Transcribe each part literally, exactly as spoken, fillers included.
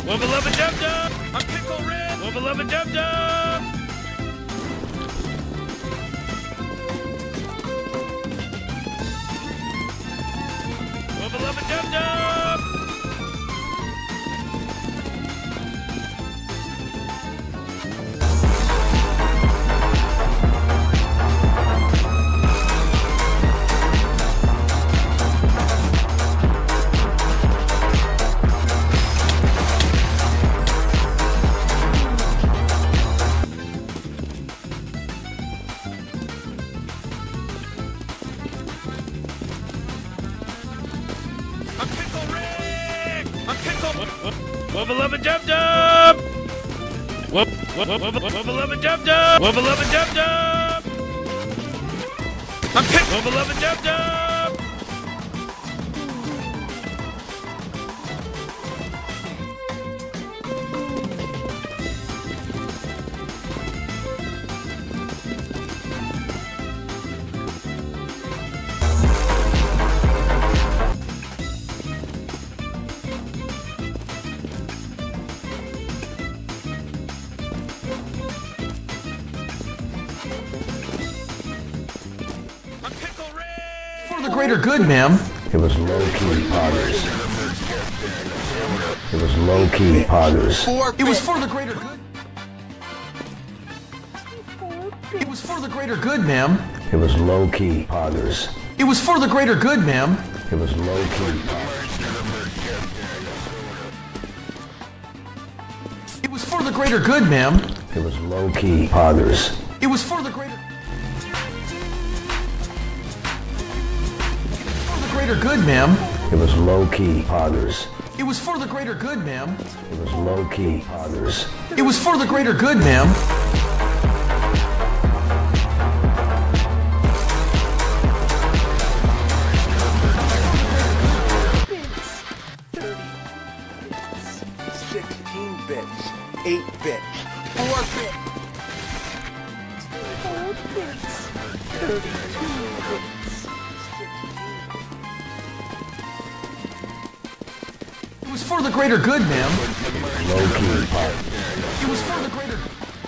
Wubba lubba dub dub. A pickle red. Wubba lubba dub dub. Wubba lubba dub dub. Wubba lubba dub dub! Wub wub wub wubba lubba dub dub! Wubba lubba dub dub! I'm pick wubba lubba dub dub! For the greater good, ma'am. It was low-key poggers. It was low-key poggers. It was for the greater good. It was for the greater good, ma'am. It was low-key poggers. It was for the greater good, ma'am. It was low-key poggers. It was for the greater good, ma'am. It was low-key poggers. It was for the greater... greater good, ma'am. It was low-key poggers. It was for the greater good, ma'am. It was low-key poggers. It was for the greater good, ma'am. sixteen bits, eight bits, four bits, four bits, thirty-two bits, sixteen. It was for the greater good, ma'am. Low-key poggers. It was for the greater...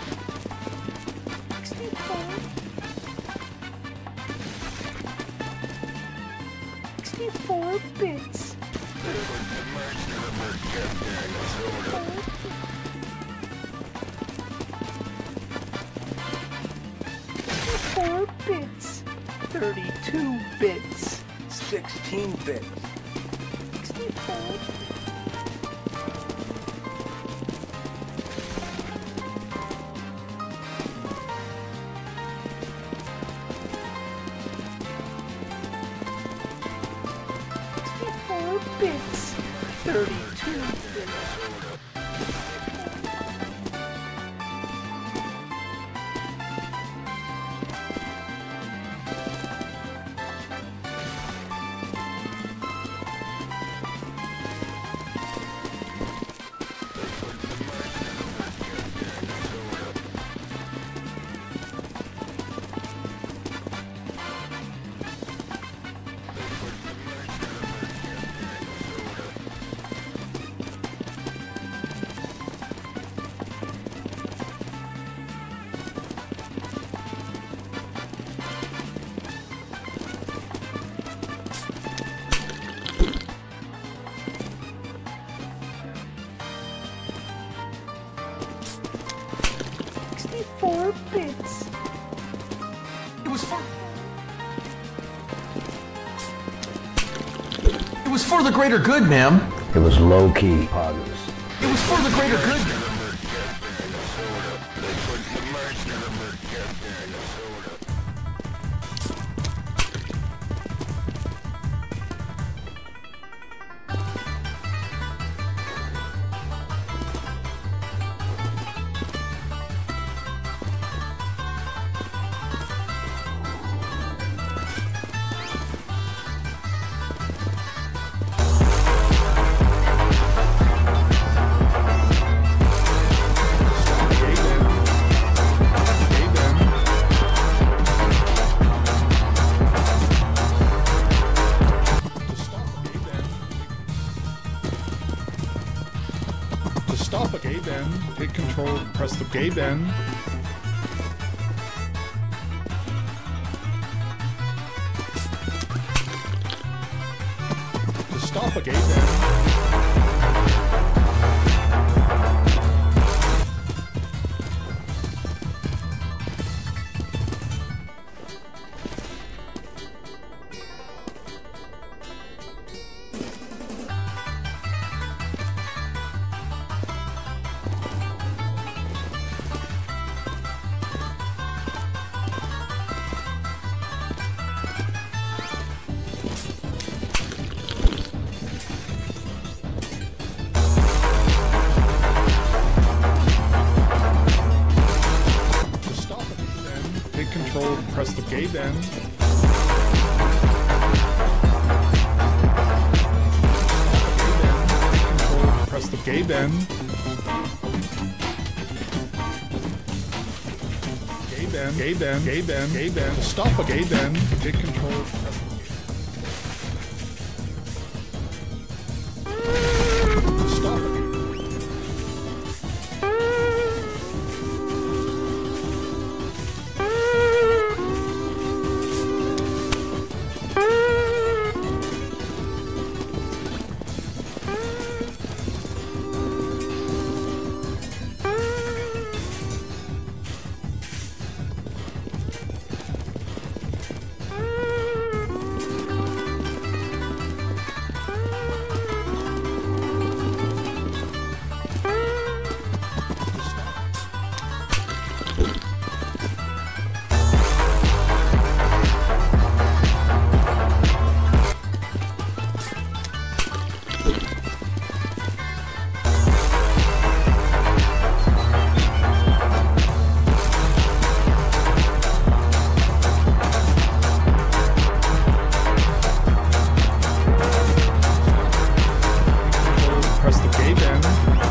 sixty-four bits. Four bits, thirty-two bits, sixteen bits, sixty-four. Sixty-four bits, thirty-two bits. Four bits. It was for... It was for the greater good, ma'am. It was low-key poggers. It was for the greater good. stop a gay bend, hit control, press the gay bend. To stop a gay bend. Control, press the gay bend. Control, press the gay bend. Gay bend, gay bend, gay bend, gay bend. To stop a gay bend, hit control, press the gay bend. To stop a gay bend. Press the gay bend.